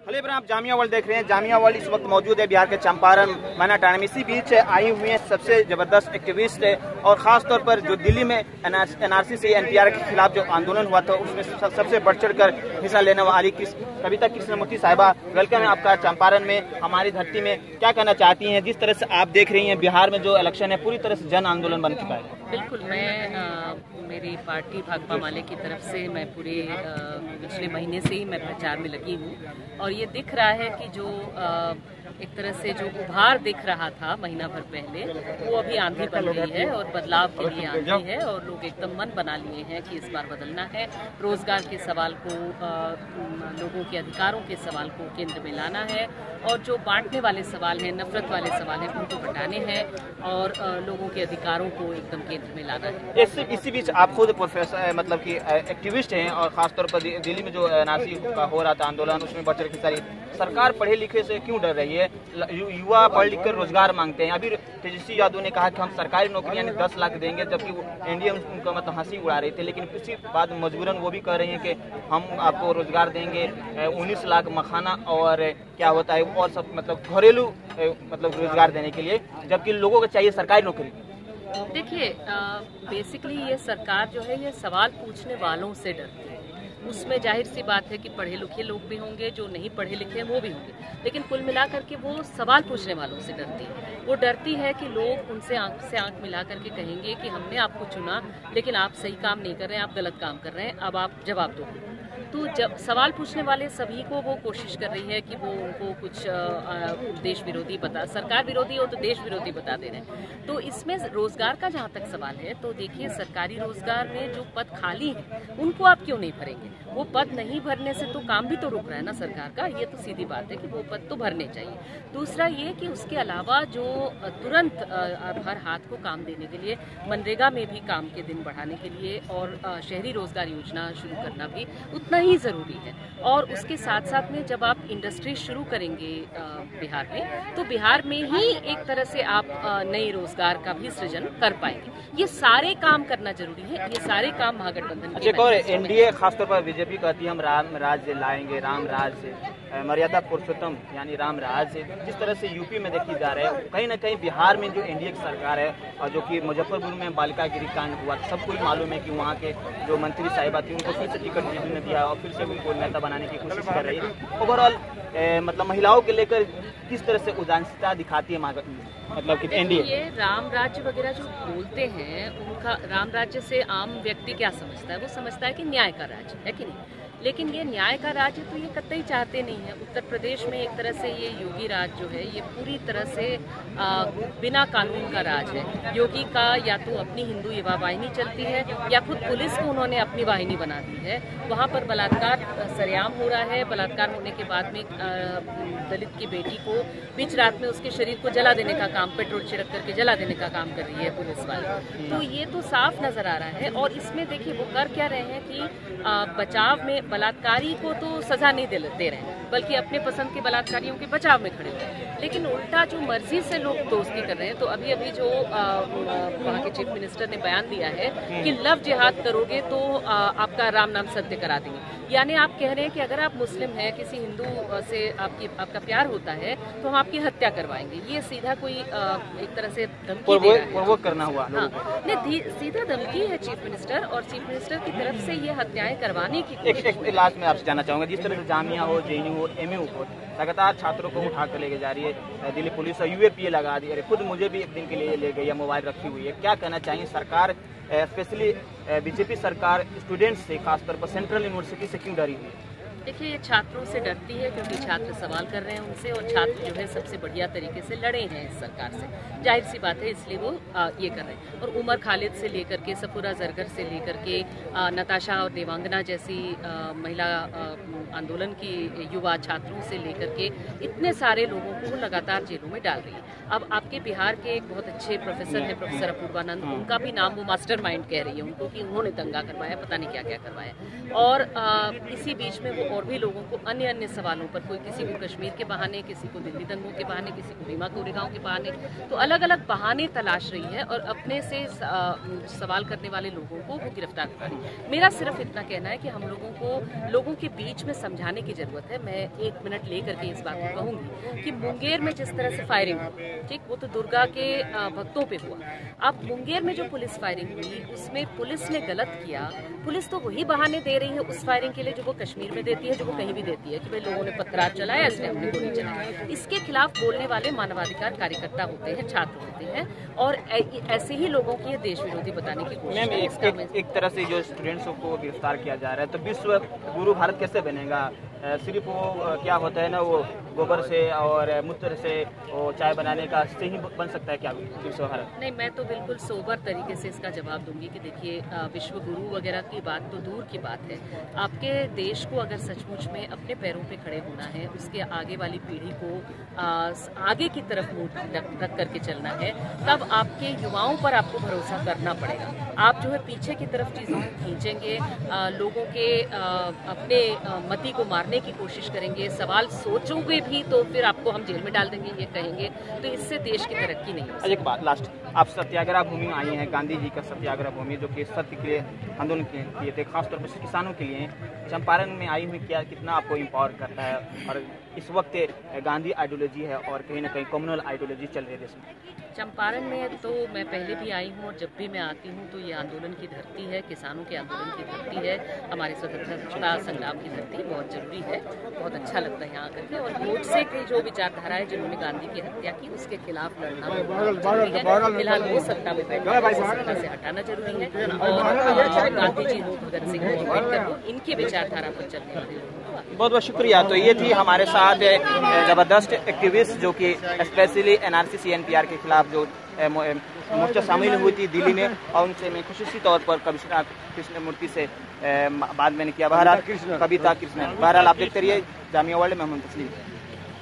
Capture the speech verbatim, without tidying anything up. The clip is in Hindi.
खलीब आप जामिया वर्ल्ड देख रहे हैं। जामिया वर्ल्ड इस वक्त मौजूद है बिहार के चंपारण मैनाटान। इसी बीच आई हुई हैं सबसे जबरदस्त एक्टिविस्ट और खास तौर पर जो दिल्ली में एनआरसी से एनपीआर के खिलाफ जो आंदोलन हुआ था उसमें सबसे बढ़ चढ़ कर हिस्सा लेने वाली किस कविता कृष्णमूर्ति साहिबा, वेलकम है आपका चंपारण में, हमारी धरती में। क्या कहना चाहती हैं? जिस तरह से आप देख रही हैं बिहार में जो इलेक्शन है पूरी तरह से जन आंदोलन बन चुका है। बिल्कुल, मैं आ, मेरी पार्टी भाकपा माले की तरफ से मैं पूरे पिछले महीने से ही मैं प्रचार में लगी हूँ और ये दिख रहा है कि जो आ, एक तरह से जो उभार दिख रहा था महीना भर पहले वो अभी आंधी बन गई है और बदलाव के लिए आंधी है और लोग एकदम मन बना लिए हैं कि इस बार बदलना है। रोजगार के सवाल को, आ, लोगों के अधिकारों के सवाल को केंद्र में लाना है और जो बांटने वाले सवाल हैं, नफरत वाले सवाल हैं, उनको हटाने हैं और आ, लोगों के अधिकारों को एकदम केंद्र में लाना है। इस, इसी बीच आप खुद प्रोफेसर मतलब कि एक्टिविस्ट हैं और खासतौर पर दिल्ली में जो एनआरसी का हो रहा था आंदोलन उसमें बढ़ चढ़ के सारी सरकार पढ़े लिखे से क्यों डर रही है? युवा पढ़ लिख कर रोजगार मांगते हैं। अभी तेजस्वी यादव ने कहा कि हम सरकारी नौकरियां दस लाख देंगे, जबकि एनडीए उनका मतलब हंसी उड़ा रही थी, लेकिन इसी बाद मजबूरन वो भी कह रही हैं कि हम आपको रोजगार देंगे उन्नीस लाख मखाना और क्या होता है और सब मतलब घरेलू मतलब रोजगार देने के लिए, जबकि लोगों को चाहिए सरकारी नौकरी। देखिए, बेसिकली ये सरकार जो है ये सवाल पूछने वालों से डरती है। उसमें जाहिर सी बात है कि पढ़े लिखे लोग भी होंगे, जो नहीं पढ़े लिखे वो भी होंगे, लेकिन कुल मिलाकर के वो सवाल पूछने वालों से डरती है। वो डरती है कि लोग उनसे आंख से आंख मिला करके कहेंगे कि हमने आपको चुना लेकिन आप सही काम नहीं कर रहे हैं, आप गलत काम कर रहे हैं, अब आप जवाब दो। तो जब सवाल पूछने वाले सभी को वो कोशिश कर रही है कि वो उनको कुछ देश विरोधी बता, सरकार विरोधी हो तो देश विरोधी बता दे रहे हैं। तो इसमें रोजगार का जहाँ तक सवाल है तो देखिए, सरकारी रोजगार में जो पद खाली हैं उनको आप क्यों नहीं भरेंगे? वो पद नहीं भरने से तो काम भी तो रुक रहा है ना सरकार का, ये तो सीधी बात है कि वो पद तो भरने चाहिए। दूसरा ये कि उसके अलावा जो तुरंत हर हाथ को काम देने के लिए मनरेगा में भी काम के दिन बढ़ाने के लिए और शहरी रोजगार योजना शुरू करना भी उतना ही जरूरी है। और उसके साथ साथ में जब आप इंडस्ट्री शुरू करेंगे बिहार में तो बिहार में ही एक तरह से आप नए रोजगार का भी सृजन कर पाएंगे। ये सारे काम करना जरूरी है, ये सारे काम महागठबंधन के। अच्छा, और एनडीए खासतौर पर बीजेपी कहती है हम राम राज्य लाएंगे, राम राज्य मर्यादा पुरुषोत्तम यानी राम राज्य। जिस तरह से यूपी में देखी जा रही है, कहीं ना कहीं बिहार में जो एनडीए की सरकार है और जो कि मुजफ्फरपुर में बालिका गिरी कांड हुआ, सबको ही मालूम है कि वहाँ के जो मंत्री साहिबा थी उनको फिर से टिकट बीजेपी ने दिया और फिर से उनको नेता बनाने की कोशिश कर रही है। ओवरऑल मतलब महिलाओं के लेकर किस तरह से उदासीनता दिखाती है मतलब कि एनडीए? ये राम राज्य वगैरह जो बोलते हैं, उनका राम राज्य से आम व्यक्ति क्या समझता है? वो समझता है कि न्याय का राज्य है कि नहीं, लेकिन ये न्याय का राज्य तो ये कतई चाहते नहीं है। उत्तर प्रदेश में एक तरह से ये योगी राज जो है ये पूरी तरह से आ, बिना कानून का राज है। योगी का या तो अपनी हिंदू युवा वाहिनी चलती है या खुद पुलिस को उन्होंने अपनी वाहिनी बना दी है। वहाँ पर बलात्कार सरेआम हो रहा है। बलात्कार होने के बाद में आ, दलित की बेटी को बीच रात में उसके शरीर को जला देने का काम, पेट्रोल छिड़क करके जला देने का काम कर रही है पुलिस वाले। तो ये तो साफ नजर आ रहा है। और इसमें देखिए वो कर क्या रहे हैं कि आ, बचाव में बलात्कारी को तो सजा नहीं दे रहे हैं, बल्कि अपने पसंद के बलात्कारियों के बचाव में खड़े हुए हैं। लेकिन उल्टा जो मर्जी से लोग दोस्ती कर रहे हैं, तो अभी अभी जो वहाँ के चीफ मिनिस्टर ने बयान दिया है कि लव जिहाद करोगे तो आ, आपका राम नाम सत्य करा देंगे। यानी आप कह रहे हैं कि अगर आप मुस्लिम हैं, किसी हिंदू से आपकी आपका प्यार होता है तो हम आपकी हत्या करवाएंगे। ये सीधा कोई आ, एक तरह से धमकी दे रहा है। वो करना हुआ हाँ, नहीं, सीधा धमकी है चीफ मिनिस्टर और चीफ मिनिस्टर की तरफ से ये हत्याएं करवाने की कोशिश। एक, एक लास्ट में आपसे जानना चाहूंगा, जिस तरह से जामिया हो, जेएनयू हो, एमयू हो लगातार छात्रों को उठा कर लेके जा रही है दिल्ली पुलिस और यूएपीए लगा दी है, खुद मुझे भी एक दिन के लिए ले गई है, मोबाइल रखी हुई है। क्या कहना चाहिए सरकार, स्पेशली बीजेपी सरकार स्टूडेंट्स से, खासतौर पर सेंट्रल यूनिवर्सिटी से क्यों डरी हुई है? देखिए, ये छात्रों से डरती है क्योंकि छात्र सवाल कर रहे हैं उनसे और छात्र जो है सबसे बढ़िया तरीके से लड़े हैं इस सरकार से, जाहिर सी बात है, इसलिए वो आ, ये कर रहे हैं। और उमर खालिद से लेकर के सफूरा जरगर से लेकर के आ, नताशा और देवांगना जैसी आ, महिला आ, आंदोलन की युवा छात्रों से लेकर के इतने सारे लोगों को लगातार जेलों में डाल रही है। अब आपके बिहार के एक बहुत अच्छे प्रोफेसर हैं, प्रोफेसर अपूर्वानंद, उनका भी नाम वो मास्टरमाइंड कह रही है उनको कि उन्होंने दंगा करवाया, पता नहीं क्या क्या करवाया। और आ, इसी बीच में वो और भी लोगों को अन्य अन्य सवालों पर, कोई किसी को कश्मीर के बहाने, किसी को दिल्ली दंगों के बहाने, किसी को भीमा कोरेगांव के बहाने, तो अलग अलग बहाने तलाश रही है और अपने से सवाल करने वाले लोगों को वो गिरफ्तार कर रही है। मेरा सिर्फ इतना कहना है कि हम लोगों को लोगों के बीच इसमें समझाने की जरूरत है। मैं एक मिनट लेकर के इस बात को कहूंगी कि मुंगेर में जिस तरह से फायरिंग हुई, ठीक, वो तो दुर्गा के भक्तों पे हुआ। अब मुंगेर में जो पुलिस फायरिंग हुई उसमें पुलिस ने गलत किया। पुलिस तो वही बहाने दे रही है उस फायरिंग के लिए जो वो कश्मीर में देती है, जो वो कहीं भी देती है, कि भाई लोगों ने पथराव चलाया इसलिए हमने गोली चलाई। इसके खिलाफ बोलने वाले मानवाधिकार कार्यकर्ता होते हैं, छात्र होते हैं, और ऐसे ही लोगों की देश विरोधी बताने की कोशिश मैम एक, एक, एक तरह से जो स्टूडेंट्स को गिरफ्तार किया जा रहा है, तो विश्व गुरु भारत कैसे बनेगा? सिर्फ वो क्या होता है ना, वो गोबर से और मूत्र से वो चाय बनाने का से ही बन सकता है क्या विश्व भारत? नहीं, मैं तो बिल्कुल सोबर तरीके से इसका जवाब दूंगी कि देखिए, विश्व गुरु वगैरह की बात तो दूर की बात है। आपके देश को अगर सचमुच में अपने पैरों पे खड़े होना है, उसके आगे वाली पीढ़ी को आगे की तरफ मुंह रख करके चलना है, तब आपके युवाओं पर आपको भरोसा करना पड़ेगा। आप जो है पीछे की तरफ चीज़ों को खींचेंगे, लोगों के अपने मति को मारने की कोशिश करेंगे, सवाल सोचोगे भी तो फिर आपको हम जेल में डाल देंगे, ये कहेंगे, तो इससे देश की तरक्की नहीं हो। एक बात लास्ट, आप सत्याग्रह भूमि में आई हैं, गांधी जी का सत्याग्रह भूमि जो कि सत्य के लिए आंदोलन किए थे, खासतौर पर किसानों के लिए। चंपारण में आई हुई क्या कितना आपको एम्पावर करता है? और इस वक्त गांधी आइडियोलॉजी है और कहीं ना कहीं कम्युनल आइडियोलॉजी चल रही है देश में। चंपारण में तो मैं पहले भी आई हूँ और जब भी मैं आती हूँ तो ये आंदोलन की धरती है, किसानों के आंदोलन की धरती है, हमारे स्वतंत्रता संग्राम की धरती, बहुत जरूरी है, बहुत अच्छा लगता है यहाँ आकर के। और गोडसे की जो विचारधारा है, जिन्होंने गांधी की हत्या की, उसके खिलाफ लड़ना जरूरी है। फिलहाल वो सत्ता में बैठे, सत्ता से हटाना जरूरी है। और गांधी जी हो, भगत सिंह हो, अम्बेडकर हो, इनकी विचारधारा पर चलने वाले लोगों को बहुत बहुत शुक्रिया। तो ये थी हमारे साथ जबरदस्त एक्टिविस्ट जो कि स्पेशली एनआरसी सीएनपीआर के खिलाफ जो मोर्चा शामिल हुई थी दिल्ली में, और उनसे मैं खुशूसी तौर पर कमिश्नर कृष्ण मूर्ति से बाद मैंने किया। बहरहाल कविता कृष्ण, बहरहाल आप देखते रहिए जामिया वर्ल्ड में। हम तस्लीम।